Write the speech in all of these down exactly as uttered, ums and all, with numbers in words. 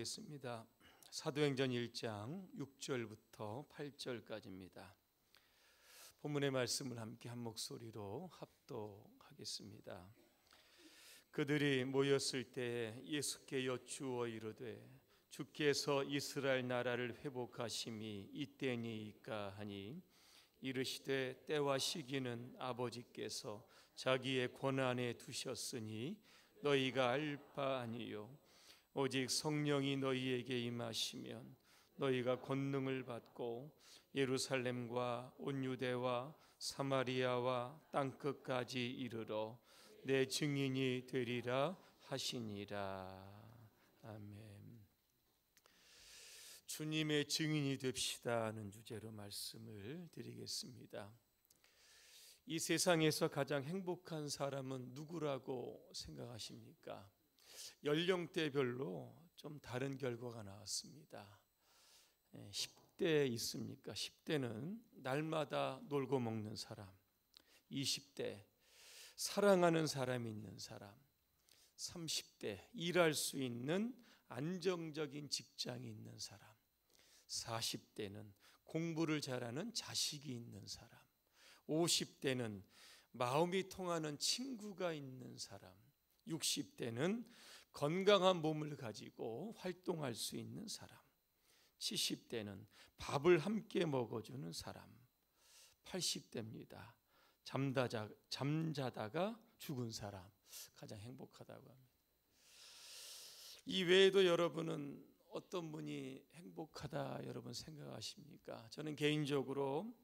봉독하겠습니다. 사도행전 일 장 육 절부터 팔 절까지입니다. 본문의 말씀을 함께 한 목소리로 합독하겠습니다. 그들이 모였을 때 예수께 여쭈어 이르되 주께서 이스라엘 나라를 회복하심이 이때니이까 하니 이르시되 때와 시기는 아버지께서 자기의 권한에 두셨으니 너희가 알 바 아니요 오직 성령이 너희에게 임하시면 너희가 권능을 받고 예루살렘과 온 유대와 사마리아와 땅끝까지 이르러 내 증인이 되리라 하시니라. 아멘. 주님의 증인이 됩시다 하는 주제로 말씀을 드리겠습니다. 이 세상에서 가장 행복한 사람은 누구라고 생각하십니까? 연령대별로 좀 다른 결과가 나왔습니다. 십 대 있습니까? 십 대는 날마다 놀고 먹는 사람, 이십 대 사랑하는 사람이 있는 사람, 삼십 대 일할 수 있는 안정적인 직장이 있는 사람, 사십 대는 공부를 잘하는 자식이 있는 사람, 오십 대는 마음이 통하는 친구가 있는 사람, 육십 대는 건강한 몸을 가지고 활동할 수 있는 사람, 칠십 대는 밥을 함께 먹어주는 사람, 팔십 대입니다. 잠자자, 잠자다가 죽은 사람, 가장 행복하다고 합니다. 이 외에도 여러분은 어떤 분이 행복하다 여러분 생각하십니까? 저는 개인적으로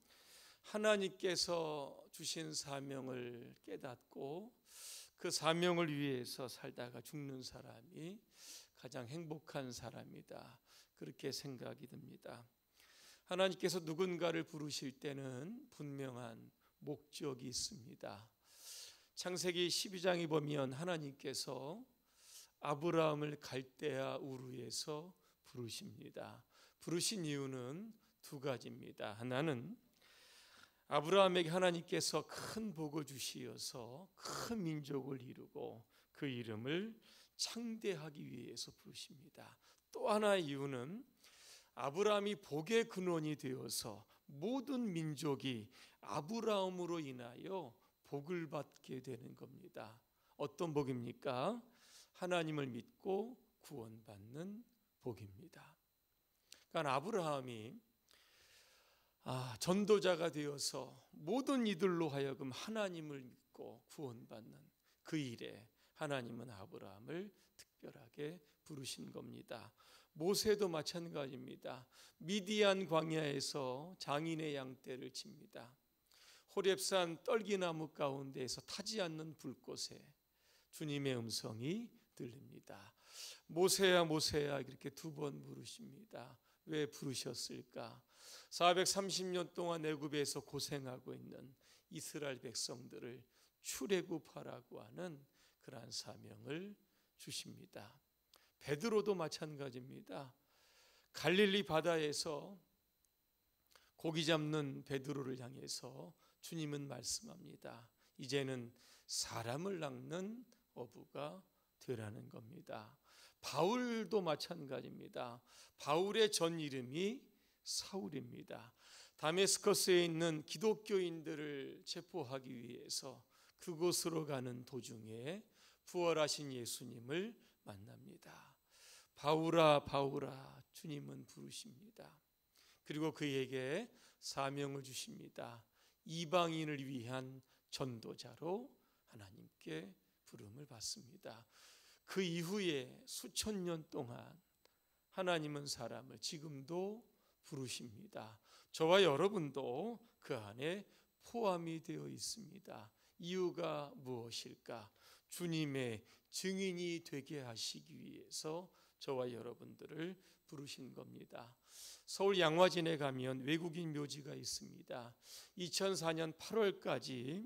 하나님께서 주신 사명을 깨닫고 그 사명을 위해서 살다가 죽는 사람이 가장 행복한 사람이다, 그렇게 생각이 듭니다. 하나님께서 누군가를 부르실 때는 분명한 목적이 있습니다. 창세기 십이 장에 보면 하나님께서 아브라함을 갈대아 우르에서 부르십니다. 부르신 이유는 두 가지입니다. 하나는 아브라함에게 하나님께서 큰 복을 주시어서 큰 민족을 이루고 그 이름을 창대하기 위해서 부르십니다. 또 하나의 이유는 아브라함이 복의 근원이 되어서 모든 민족이 아브라함으로 인하여 복을 받게 되는 겁니다. 어떤 복입니까? 하나님을 믿고 구원받는 복입니다. 그러니까 아브라함이 아, 전도자가 되어서 모든 이들로 하여금 하나님을 믿고 구원받는 그 일에 하나님은 아브라함을 특별하게 부르신 겁니다. 모세도 마찬가지입니다. 미디안 광야에서 장인의 양떼를 칩니다. 호렙산 떨기나무 가운데에서 타지 않는 불꽃에 주님의 음성이 들립니다. 모세야 모세야 이렇게 두 번 부르십니다. 왜 부르셨을까? 사백삼십 년 동안 애굽에서 고생하고 있는 이스라엘 백성들을 출애굽하라고 하는 그러한 사명을 주십니다. 베드로도 마찬가지입니다. 갈릴리 바다에서 고기 잡는 베드로를 향해서 주님은 말씀합니다. 이제는 사람을 낚는 어부가 되라는 겁니다. 바울도 마찬가지입니다. 바울의 전 이름이 사울입니다. 다메스커스에 있는 기독교인들을 체포하기 위해서 그곳으로 가는 도중에 부활하신 예수님을 만납니다. 바울아 바울아 주님은 부르십니다. 그리고 그에게 사명을 주십니다. 이방인을 위한 전도자로 하나님께 부름을 받습니다. 그 이후에 수천 년 동안 하나님은 사람을 지금도 부르십니다. 저와 여러분도 그 안에 포함이 되어 있습니다. 이유가 무엇일까? 주님의 증인이 되게 하시기 위해서 저와 여러분들을 부르신 겁니다. 서울 양화진에 가면 외국인 묘지가 있습니다. 이천사 년 팔월까지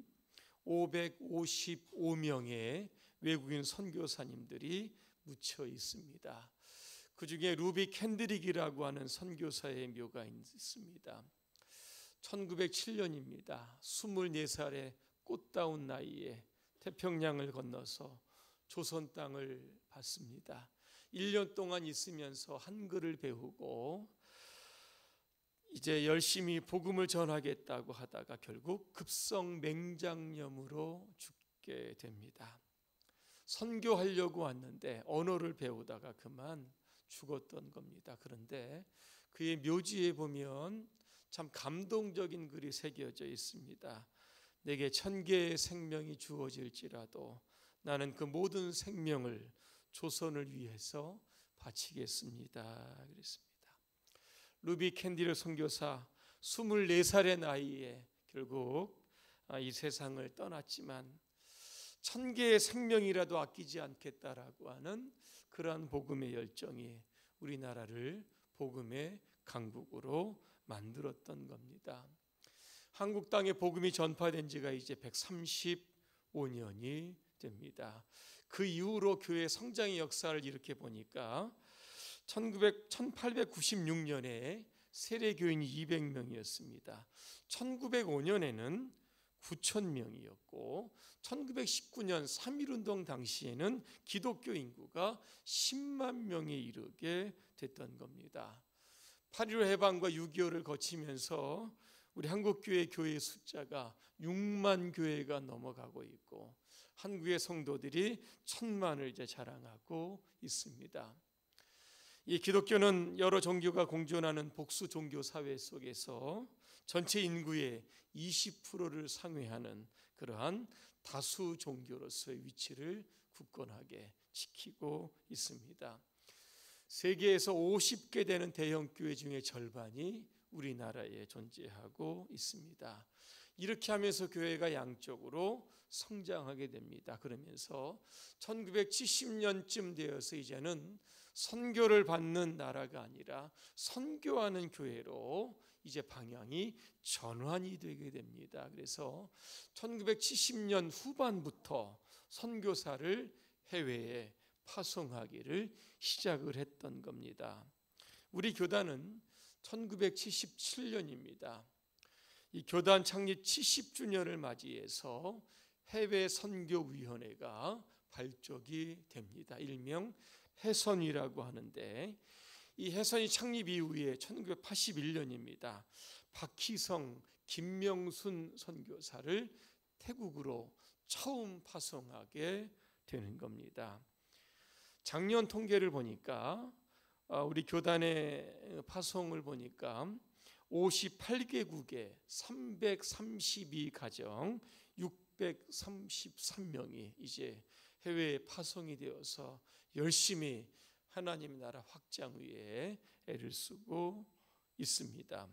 오백오십오 명의 외국인 선교사님들이 묻혀 있습니다. 그 중에 루비 캔드릭이라고 하는 선교사의 묘가 있습니다. 천구백칠 년입니다. 스물네 살의 꽃다운 나이에 태평양을 건너서 조선 땅을 받습니다. 일 년 동안 있으면서 한글을 배우고 이제 열심히 복음을 전하겠다고 하다가 결국 급성 맹장염으로 죽게 됩니다. 선교하려고 왔는데 언어를 배우다가 그만 죽었던 겁니다. 그런데 그의 묘지에 보면 참 감동적인 글이 새겨져 있습니다. 내게 천 개의 생명이 주어질지라도 나는 그 모든 생명을 조선을 위해서 바치겠습니다. 그랬습니다. 루비 캔디르 선교사 스물네 살의 나이에 결국 이 세상을 떠났지만 천 개의 생명이라도 아끼지 않겠다라고 하는 그러한 복음의 열정이 우리나라를 복음의 강국으로 만들었던 겁니다. 한국 땅에 복음이 전파된 지가 이제 백삼십오 년이 됩니다. 그 이후로 교회 성장의 역사를 이렇게 보니까 천팔백구십육 년에 세례교인이 이백 명이었습니다. 천구백오 년에는 구천 명이었고 천구백십구 년 삼일운동 당시에는 기독교 인구가 십만 명에 이르게 됐던 겁니다. 팔일오 해방과 육이오를 거치면서 우리 한국교회 교회 숫자가 육만 교회가 넘어가고 있고 한국의 성도들이 천만을 이제 자랑하고 있습니다. 이 기독교는 여러 종교가 공존하는 복수 종교 사회 속에서 전체 인구의 이십 퍼센트를 상회하는 그러한 다수 종교로서의 위치를 굳건하게 지키고 있습니다. 세계에서 오십 개 되는 대형 교회 중에 절반이 우리나라에 존재하고 있습니다. 이렇게 하면서 교회가 양적으로 성장하게 됩니다. 그러면서 천구백칠십 년쯤 되어서 이제는 선교를 받는 나라가 아니라 선교하는 교회로 이제 방향이 전환이 되게 됩니다. 그래서 천구백칠십 년 후반부터 선교사를 해외에 파송하기를 시작을 했던 겁니다. 우리 교단은 천구백칠십칠 년입니다. 이 교단 창립 칠십 주년을 맞이해서 해외 선교위원회가 발족이 됩니다. 일명 해선이라고 하는데 이 해선이 창립 이후에 천구백팔십일 년입니다. 박희성, 김명순 선교사를 태국으로 처음 파송하게 되는 겁니다. 작년 통계를 보니까 우리 교단의 파송을 보니까 오십팔 개국에 삼백삼십이 가정 육백삼십삼 명이 이제 해외에 파송이 되어서 열심히 하나님 나라 확장 위에 애를 쓰고 있습니다.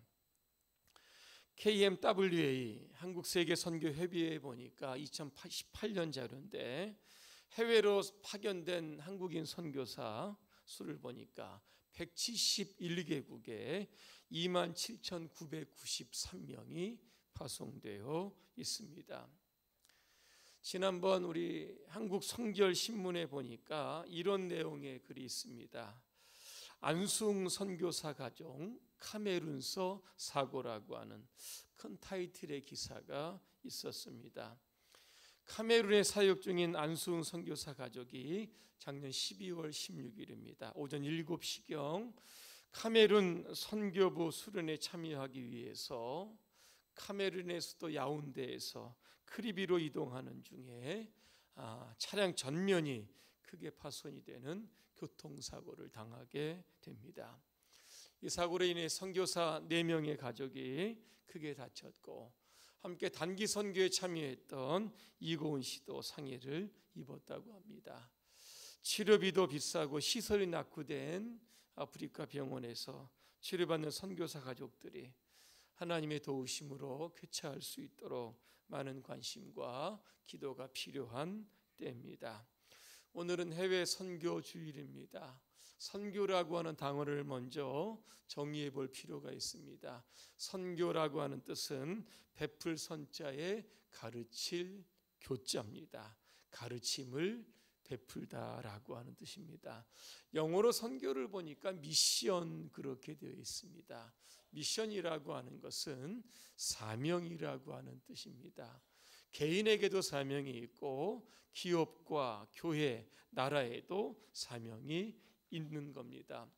케이엠더블유에이 한국세계선교협의회에 보니까 이천십팔 년 자료인데 해외로 파견된 한국인 선교사 수를 보니까 백칠십일 개국에 이만 칠천구백구십삼 명이 파송되어 있습니다. 지난번 우리 한국 성결 신문에 보니까 이런 내용의 글이 있습니다. 안숭 선교사 가정 카메룬서 사고라고 하는 큰 타이틀의 기사가 있었습니다. 카메룬에 사역 중인 안숭 선교사 가족이 작년 십이월 십육일입니다. 오전 일곱 시경 카메룬 선교부 수련에 참여하기 위해서 카메룬의 수도 야운데에서 크리비로 이동하는 중에 아, 차량 전면이 크게 파손이 되는 교통사고를 당하게 됩니다. 이 사고로 인해 선교사 네 명의 가족이 크게 다쳤고 함께 단기 선교에 참여했던 이고은 씨도 상해를 입었다고 합니다. 치료비도 비싸고 시설이 낙후된 아프리카 병원에서 치료받는 선교사 가족들이 하나님의 도우심으로 쾌차할 수 있도록 많은 관심과 기도가 필요한 때입니다. 오늘은 해외 선교 주일입니다. 선교라고 하는 단어를 먼저 정리해 볼 필요가 있습니다. 선교라고 하는 뜻은 베풀 선자에 가르칠 교자입니다. 가르침을 베풀다라고 하는 뜻입니다. 영어로 선교를 보니까 미션 그렇게 되어 있습니다. 미션이라고 하는 것은 사명이라고 하는 뜻입니다. 개인에게도 사명이 있고 기업과 교회, 나라에도 사명이 있는 겁니다.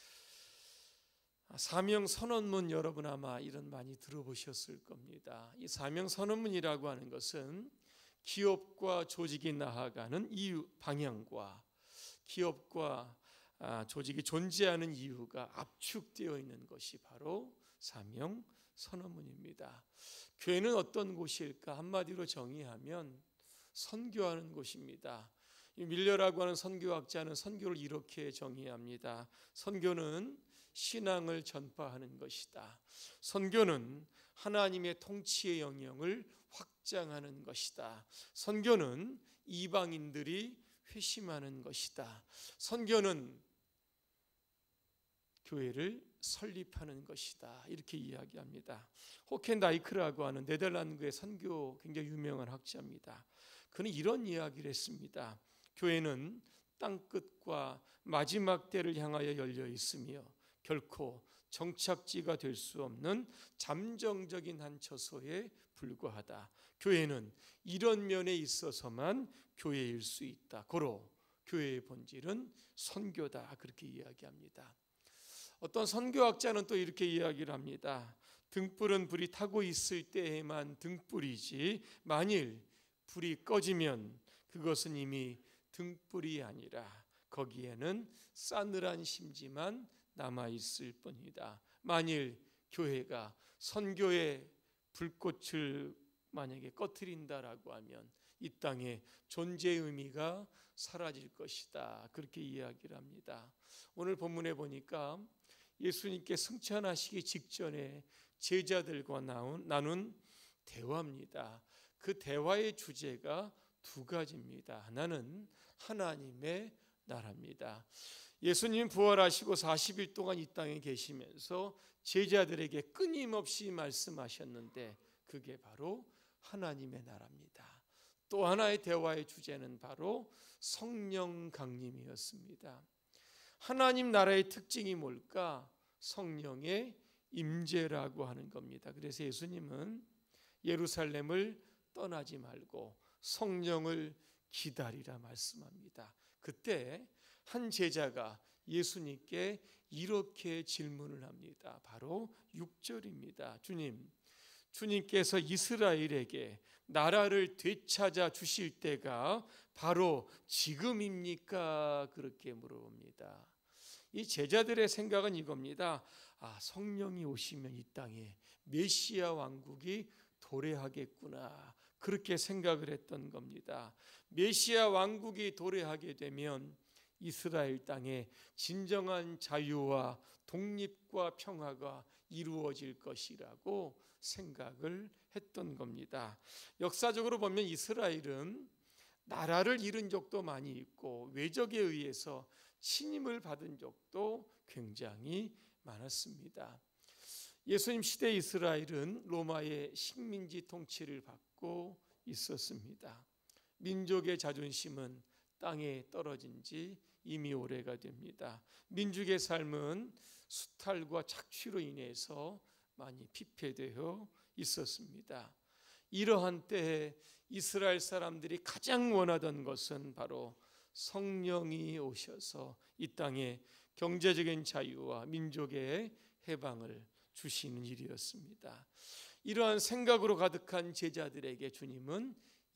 사명 선언문 여러분 아마 이런 많이 들어보셨을 겁니다. 이 사명 선언문이라고 하는 것은 기업과 조직이 나아가는 이유 방향과 기업과 조직이 존재하는 이유가 압축되어 있는 것이 바로 사명 선언문입니다. 교회는 어떤 곳일까? 한마디로 정의하면 선교하는 곳입니다. 밀러라고 하는 선교학자는 선교를 이렇게 정의합니다. 선교는 신앙을 전파하는 것이다. 선교는 하나님의 통치의 영역을 확장하는 것이다. 선교는 이방인들이 회심하는 것이다. 선교는 교회를 설립하는 것이다. 이렇게 이야기합니다. 호켄다이크라고 하는 네덜란드의 선교 굉장히 유명한 학자입니다. 그는 이런 이야기를 했습니다. 교회는 땅끝과 마지막 때를 향하여 열려 있으며 결코 정착지가 될 수 없는 잠정적인 한 처소에 불과하다. 교회는 이런 면에 있어서만 교회일 수 있다. 고로 교회의 본질은 선교다. 그렇게 이야기합니다. 어떤 선교학자는 또 이렇게 이야기를 합니다. 등불은 불이 타고 있을 때에만 등불이지 만일 불이 꺼지면 그것은 이미 등불이 아니라 거기에는 싸늘한 심지만 남아있을 뿐이다. 만일 교회가 선교의 불꽃을 만약에 꺼트린다라고 하면 이 땅에 존재의 의미가 사라질 것이다. 그렇게 이야기를 합니다. 오늘 본문에 보니까 예수님께 승천하시기 직전에 제자들과 나눈 대화입니다. 그 대화의 주제가 두 가지입니다. 하나는 하나님의 나라입니다. 예수님 부활하시고 사십 일 동안 이 땅에 계시면서 제자들에게 끊임없이 말씀하셨는데 그게 바로 하나님의 나라입니다. 또 하나의 대화의 주제는 바로 성령 강림이었습니다. 하나님 나라의 특징이 뭘까? 성령의 임재라고 하는 겁니다. 그래서 예수님은 예루살렘을 떠나지 말고 성령을 기다리라 말씀합니다. 그때 한 제자가 예수님께 이렇게 질문을 합니다. 바로 육 절입니다. 주님, 주님께서 이스라엘에게 나라를 되찾아 주실 때가 바로 지금입니까? 그렇게 물어봅니다. 이 제자들의 생각은 이겁니다. 아, 성령이 오시면 이 땅에 메시아 왕국이 도래하겠구나. 그렇게 생각을 했던 겁니다. 메시아 왕국이 도래하게 되면 이스라엘 땅에 진정한 자유와 독립과 평화가 이루어질 것이라고 생각을 했던 겁니다. 역사적으로 보면 이스라엘은 나라를 잃은 적도 많이 있고 외적에 의해서 침입을 받은 적도 굉장히 많았습니다. 예수님 시대 이스라엘은 로마의 식민지 통치를 받고 있었습니다. 민족의 자존심은 땅에 떨어진 지 이미 오래가 됩니다. 민족의 삶은 수탈과 착취로 인해서 많이 피폐되어 있었습니다. 이러한 때에 이스라엘 사람들이 가장 원하던 것은 바로 성령이 오셔서 이 땅에 경제적인 자유와 민족의 해방을 주시는 일이었습니다. 이러한 생각으로 가득한 제자들에게 주님은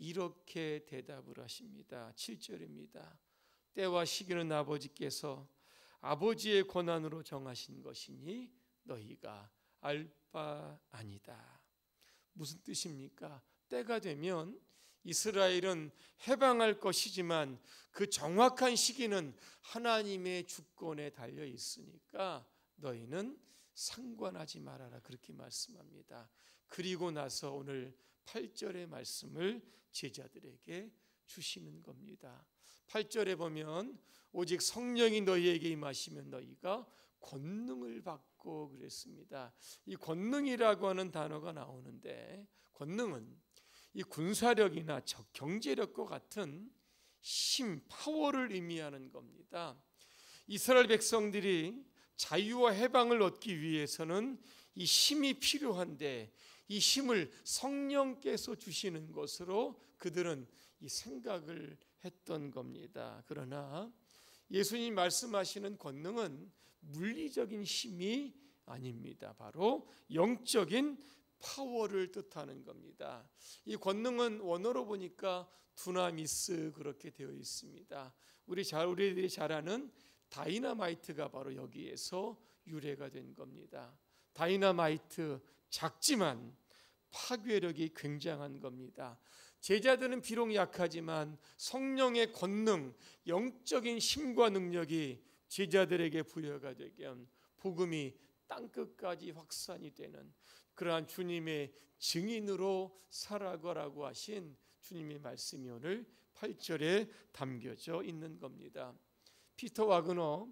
이렇게 대답을 하십니다. 칠 절입니다. 때와 시기는 아버지께서 아버지의 권한으로 정하신 것이니 너희가 알 바 아니다. 무슨 뜻입니까? 때가 되면 이스라엘은 해방할 것이지만 그 정확한 시기는 하나님의 주권에 달려 있으니까 너희는 상관하지 말아라. 그렇게 말씀합니다. 그리고 나서 오늘 팔 절의 말씀을 제자들에게 주시는 겁니다. 팔 절에 보면 오직 성령이 너희에게 임하시면 너희가 권능을 받고 그랬습니다. 이 권능이라고 하는 단어가 나오는데 권능은 이 군사력이나 경제력과 같은 힘, 파워를 의미하는 겁니다. 이스라엘 백성들이 자유와 해방을 얻기 위해서는 이 힘이 필요한데 이 힘을 성령께서 주시는 것으로 그들은 이 생각을 했던 겁니다. 그러나 예수님 말씀하시는 권능은 물리적인 힘이 아닙니다. 바로 영적인 파워를 뜻하는 겁니다. 이 권능은 원어로 보니까 두나미스 그렇게 되어 있습니다. 우리 잘 우리들이 잘 아는 다이너마이트가 바로 여기에서 유래가 된 겁니다. 다이너마이트, 작지만 파괴력이 굉장한 겁니다. 제자들은 비록 약하지만 성령의 권능, 영적인 힘과 능력이 제자들에게 부여가 되면 복음이 땅끝까지 확산이 되는 그러한 주님의 증인으로 살아가라고 하신 주님의 말씀이 오늘 팔 절에 담겨져 있는 겁니다. 피터 와그너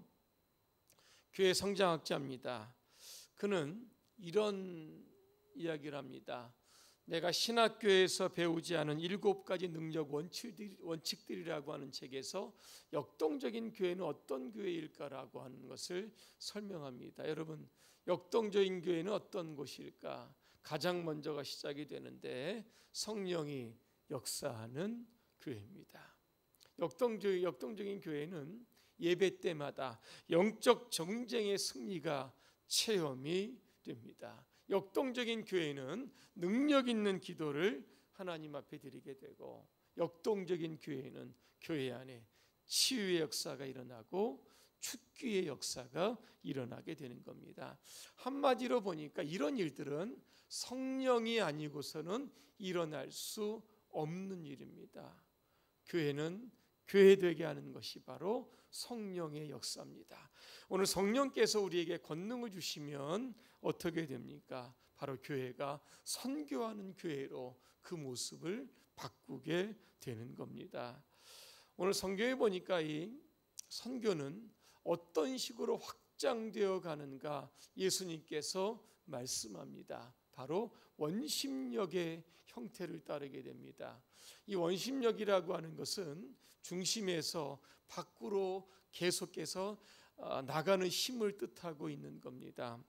교회 성장학자입니다. 그는 이런 이야기를 합니다. 내가 신학교에서 배우지 않은 일곱 가지 능력 원칙들이라고 하는 책에서 역동적인 교회는 어떤 교회일까라고 하는 것을 설명합니다. 여러분, 역동적인 교회는 어떤 곳일까? 가장 먼저가 시작이 되는데 성령이 역사하는 교회입니다. 역동적, 역동적인 교회는 예배 때마다 영적 정쟁의 승리가 체험이 됩니다. 역동적인 교회는 능력 있는 기도를 하나님 앞에 드리게 되고, 역동적인 교회는 교회 안에 치유의 역사가 일어나고 축기의 역사가 일어나게 되는 겁니다. 한마디로 보니까 이런 일들은 성령이 아니고서는 일어날 수 없는 일입니다. 교회는 교회되게 하는 것이 바로 성령의 역사입니다. 오늘 성령께서 우리에게 권능을 주시면 어떻게 됩니까? 바로 교회가 선교하는 교회로 그 모습을 바꾸게 되는 겁니다. 오늘 성경에 보니까 이 선교는 어떤 식으로 확장되어 가는가 예수님께서 말씀합니다. 바로 원심력의 형태를 따르게 됩니다. 이 원심력이라고 하는 것은 중심에서 밖으로 계속해서 나가는 힘을 뜻하고 있는 겁니다.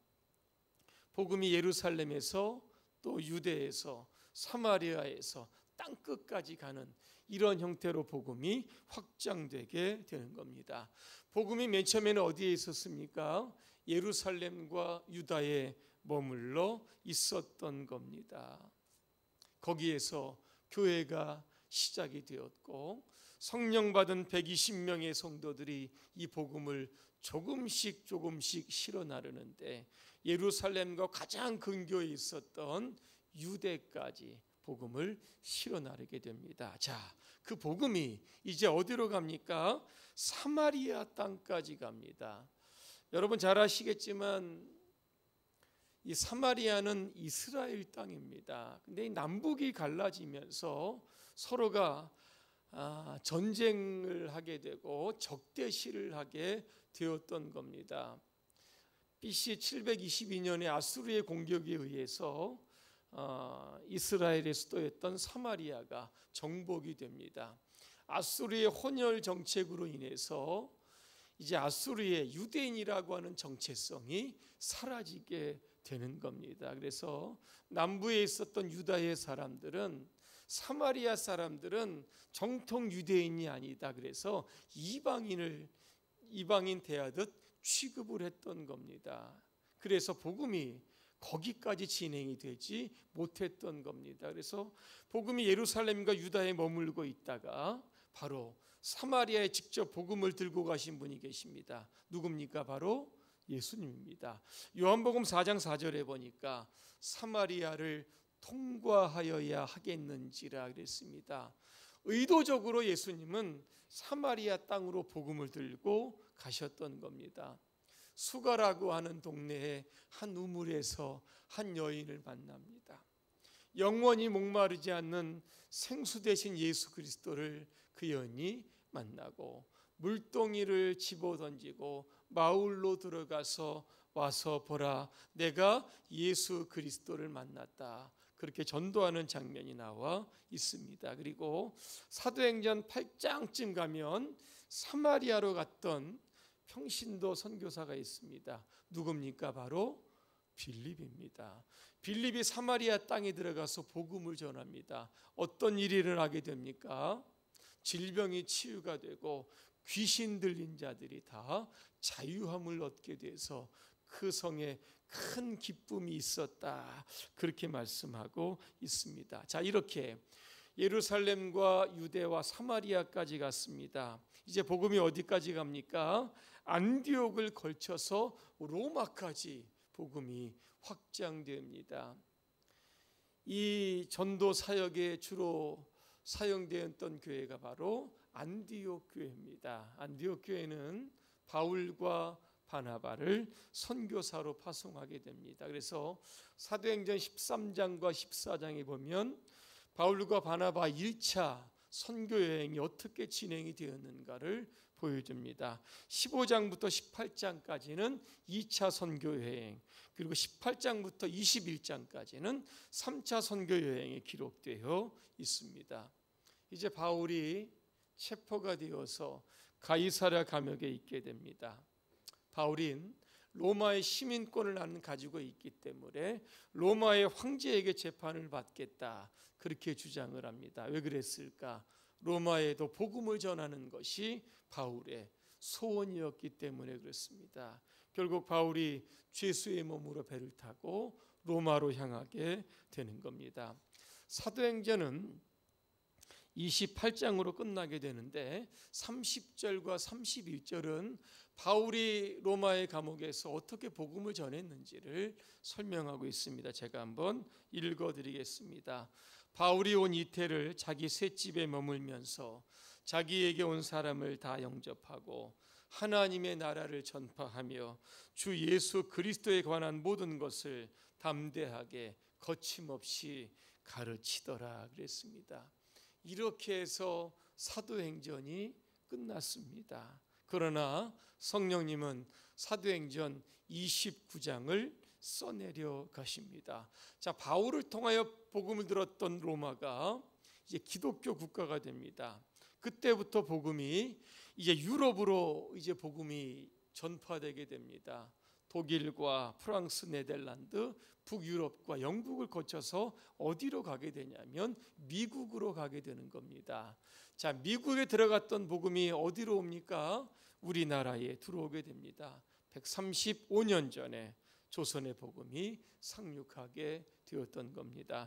복음이 예루살렘에서 또 유대에서 사마리아에서 땅끝까지 가는 이런 형태로 복음이 확장되게 되는 겁니다. 복음이 맨 처음에는 어디에 있었습니까? 예루살렘과 유다에 머물러 있었던 겁니다. 거기에서 교회가 시작이 되었고 성령 받은 백이십 명의 성도들이 이 복음을 조금씩 조금씩 실어 나르는데 예루살렘과 가장 근교에 있었던 유대까지 복음을 실어 나르게 됩니다. 자, 그 복음이 이제 어디로 갑니까? 사마리아 땅까지 갑니다. 여러분 잘 아시겠지만 이 사마리아는 이스라엘 땅입니다. 근데 이 남북이 갈라지면서 서로가 전쟁을 하게 되고 적대시를 하게 되었던 겁니다. 비씨 칠백이십이 년에 아수르의 공격에 의해서 이스라엘의 수도였던 사마리아가 정복이 됩니다. 아수르의 혼혈 정책으로 인해서 이제 아수르의 유대인이라고 하는 정체성이 사라지게 되는 겁니다. 그래서 남부에 있었던 유다의 사람들은 사마리아 사람들은 정통 유대인이 아니다. 그래서 이방인을 이방인 대하듯 취급을 했던 겁니다. 그래서 복음이 거기까지 진행이 되지 못했던 겁니다. 그래서 복음이 예루살렘과 유다에 머물고 있다가 바로 사마리아에 직접 복음을 들고 가신 분이 계십니다. 누굽니까? 바로 예수님입니다. 요한복음 사 장 사 절에 보니까 사마리아를 통과하여야 하겠는지라 그랬습니다. 의도적으로 예수님은 사마리아 땅으로 복음을 들고 가셨던 겁니다. 수가라고 하는 동네의 한 우물에서 한 여인을 만납니다. 영원히 목마르지 않는 생수 대신 예수 그리스도를 그 여인이 만나고 물동이를 집어던지고 마을로 들어가서 와서 보라, 내가 예수 그리스도를 만났다. 그렇게 전도하는 장면이 나와 있습니다. 그리고 사도행전 팔 장쯤 가면 사마리아로 갔던 평신도 선교사가 있습니다. 누굽니까? 바로 빌립입니다. 빌립이 사마리아 땅에 들어가서 복음을 전합니다. 어떤 일이 일어나게 됩니까? 질병이 치유가 되고 귀신 들린 자들이 다 자유함을 얻게 돼서 그 성에 큰 기쁨이 있었다. 그렇게 말씀하고 있습니다. 자, 이렇게 예루살렘과 유대와 사마리아까지 갔습니다. 이제 복음이 어디까지 갑니까? 안디옥을 걸쳐서 로마까지 복음이 확장됩니다. 이 전도 사역에 주로 사용되었던 교회가 바로 안디옥 교회입니다. 안디옥 교회는 바울과 바나바를 선교사로 파송하게 됩니다. 그래서 사도행전 십삼 장과 십사 장에 보면 바울과 바나바 일 차 선교 여행이 어떻게 진행이 되었는가를 보여줍니다. 십오 장부터 십팔 장까지는 이 차 선교 여행, 그리고 십팔 장부터 이십일 장까지는 삼 차 선교 여행이 기록되어 있습니다. 이제 바울이 체포가 되어서 가이사랴 감옥에 있게 됩니다. 바울은 로마의 시민권을 가지고 있기 때문에 로마의 황제에게 재판을 받겠다, 그렇게 주장을 합니다. 왜 그랬을까? 로마에도 복음을 전하는 것이 바울의 소원이었기 때문에 그렇습니다. 결국 바울이 죄수의 몸으로 배를 타고 로마로 향하게 되는 겁니다. 사도행전은 이십팔 장으로 끝나게 되는데 삼십 절과 삼십일 절은 바울이 로마의 감옥에서 어떻게 복음을 전했는지를 설명하고 있습니다. 제가 한번 읽어드리겠습니다. 바울이 온 이태를 자기 셋집에 머물면서 자기에게 온 사람을 다 영접하고 하나님의 나라를 전파하며 주 예수 그리스도에 관한 모든 것을 담대하게 거침없이 가르치더라 그랬습니다. 이렇게 해서 사도행전이 끝났습니다. 그러나 성령님은 사도행전 이십구 장을 써내려 가십니다. 자, 바울을 통하여 복음을 들었던 로마가 이제 기독교 국가가 됩니다. 그때부터 복음이 이제 유럽으로 이제 복음이 전파되게 됩니다. 독일과 프랑스, 네덜란드, 북유럽과 영국을 거쳐서 어디로 가게 되냐면 미국으로 가게 되는 겁니다. 자, 미국에 들어갔던 복음이 어디로 옵니까? 우리나라에 들어오게 됩니다. 백삼십오 년 전에 조선의 복음이 상륙하게 되었던 겁니다.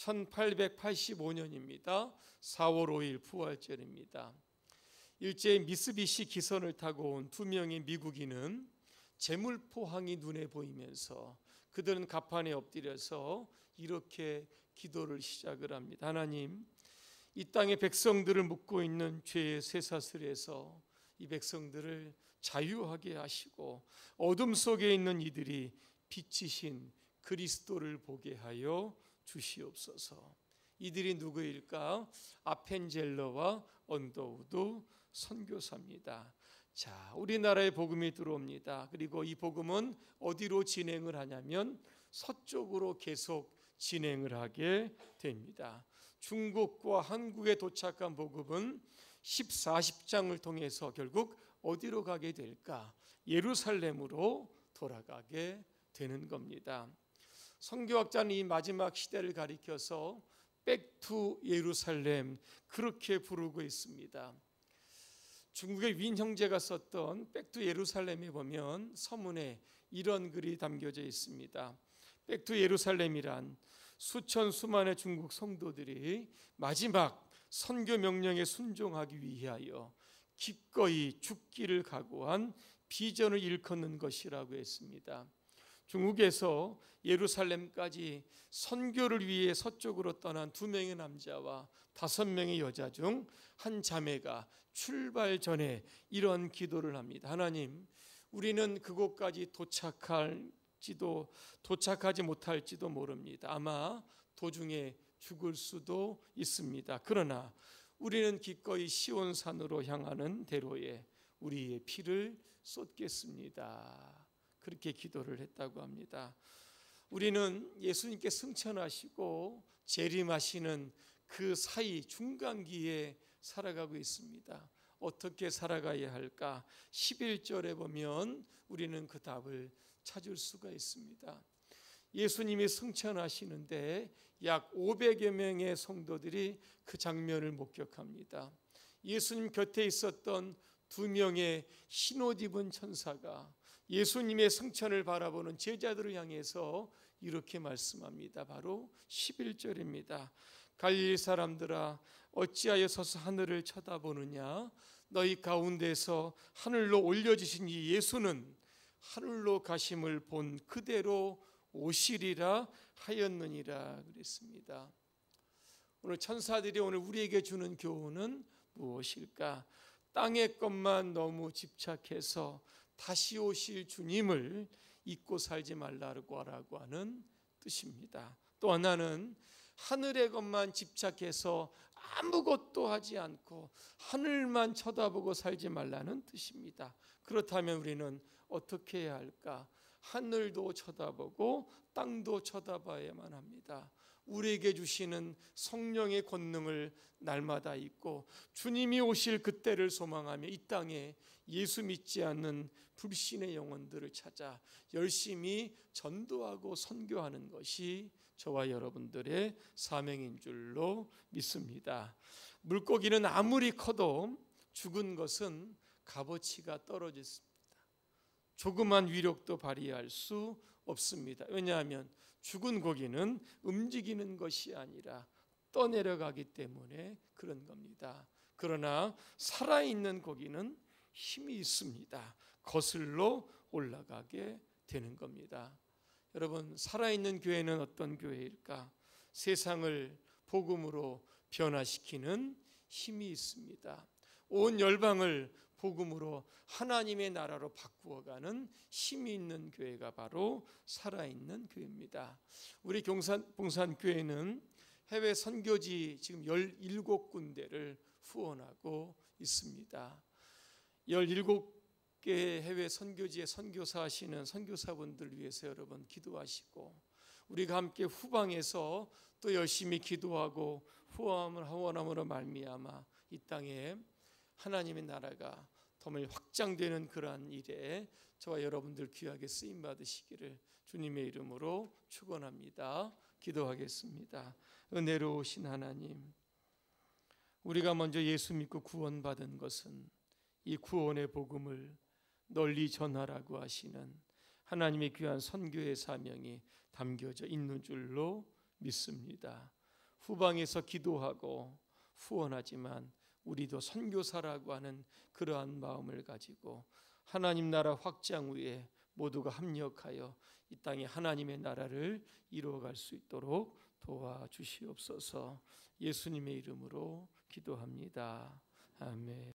천팔백팔십오 년입니다. 사월 오일 부활절입니다. 일제히 미쓰비시 기선을 타고 온 두 명의 미국인은 재물포항이 눈에 보이면서 그들은 갑판에 엎드려서 이렇게 기도를 시작을 합니다. 하나님, 이 땅의 백성들을 묶고 있는 죄의 쇠사슬에서 이 백성들을 자유하게 하시고 어둠 속에 있는 이들이 빛이신 그리스도를 보게 하여 주시옵소서. 이들이 누구일까? 아펜젤러와 언더우드 선교사입니다. 자, 우리나라에 복음이 들어옵니다. 그리고 이 복음은 어디로 진행을 하냐면 서쪽으로 계속 진행을 하게 됩니다. 중국과 한국에 도착한 복음은 십사, 십 장을 통해서 결국 어디로 가게 될까? 예루살렘으로 돌아가게 되는 겁니다. 선교학자는 이 마지막 시대를 가리켜서 Back to 예루살렘, 그렇게 부르고 있습니다. 중국의 윈 형제가 썼던 Back to 예루살렘에 보면 서문에 이런 글이 담겨져 있습니다. Back to 예루살렘이란 수천 수만의 중국 성도들이 마지막 선교 명령에 순종하기 위하여 기꺼이 죽기를 각오한 비전을 일컫는 것이라고 했습니다. 중국에서 예루살렘까지 선교를 위해 서쪽으로 떠난 두 명의 남자와 다섯 명의 여자 중 한 자매가 출발 전에 이런 기도를 합니다. 하나님, 우리는 그곳까지 도착할지도 도착하지 못할지도 모릅니다. 아마 도중에 죽을 수도 있습니다. 그러나 우리는 기꺼이 시온산으로 향하는 대로에 우리의 피를 쏟겠습니다. 그렇게 기도를 했다고 합니다. 우리는 예수님께 승천하시고 재림하시는 그 사이 중간기에 살아가고 있습니다. 어떻게 살아가야 할까? 십일 절에 보면 우리는 그 답을 찾을 수가 있습니다. 예수님이 승천하시는데 약 오백여 명의 성도들이 그 장면을 목격합니다. 예수님 곁에 있었던 두 명의 흰옷 입은 천사가 예수님의 승천을 바라보는 제자들을 향해서 이렇게 말씀합니다. 바로 십일 절입니다. 갈릴리 사람들아, 어찌하여 서서 하늘을 쳐다보느냐? 너희 가운데서 하늘로 올려지신 이 예수는 하늘로 가심을 본 그대로 오시리라 하였느니라 그랬습니다. 오늘 천사들이 오늘 우리에게 주는 교훈은 무엇일까? 땅의 것만 너무 집착해서 다시 오실 주님을 잊고 살지 말라고 하는 뜻입니다. 또 하나는 하늘의 것만 집착해서 아무것도 하지 않고 하늘만 쳐다보고 살지 말라는 뜻입니다. 그렇다면 우리는 어떻게 해야 할까? 하늘도 쳐다보고 땅도 쳐다봐야만 합니다. 우리에게 주시는 성령의 권능을 날마다 잊고 주님이 오실 그때를 소망하며 이 땅에 예수 믿지 않는 불신의 영혼들을 찾아 열심히 전도하고 선교하는 것이 저와 여러분들의 사명인 줄로 믿습니다. 물고기는 아무리 커도 죽은 것은 값어치가 떨어졌습니다. 조그만 위력도 발휘할 수 없습니다. 왜냐하면 죽은 고기는 움직이는 것이 아니라 떠내려가기 때문에 그런 겁니다. 그러나 살아있는 고기는 힘이 있습니다. 거슬러 올라가게 되는 겁니다. 여러분, 살아있는 교회는 어떤 교회일까? 세상을 복음으로 변화시키는 힘이 있습니다. 온 열방을 복음으로 하나님의 나라로 바꾸어가는 힘이 있는 교회가 바로 살아있는 교회입니다. 우리 경산, 봉산교회는 해외 선교지 지금 열일곱 군데를 후원하고 있습니다. 열일곱 개의 해외 선교지에 선교사 하시는 선교사분들 위해서 여러분 기도하시고, 우리가 함께 후방에서 또 열심히 기도하고 후원을 후원함으로 말미암아 이 땅에 하나님의 나라가 더 확장되는 그러한 일에 저와 여러분들 귀하게 쓰임 받으시기를 주님의 이름으로 축원합니다. 기도하겠습니다. 은혜로우신 하나님, 우리가 먼저 예수 믿고 구원받은 것은 이 구원의 복음을 널리 전하라고 하시는 하나님의 귀한 선교의 사명이 담겨져 있는 줄로 믿습니다. 후방에서 기도하고 후원하지만 우리도 선교사라고 하는 그러한 마음을 가지고 하나님 나라 확장 위에 모두가 합력하여 이 땅에 하나님의 나라를 이루어갈 수 있도록 도와주시옵소서. 예수님의 이름으로 기도합니다. 아멘.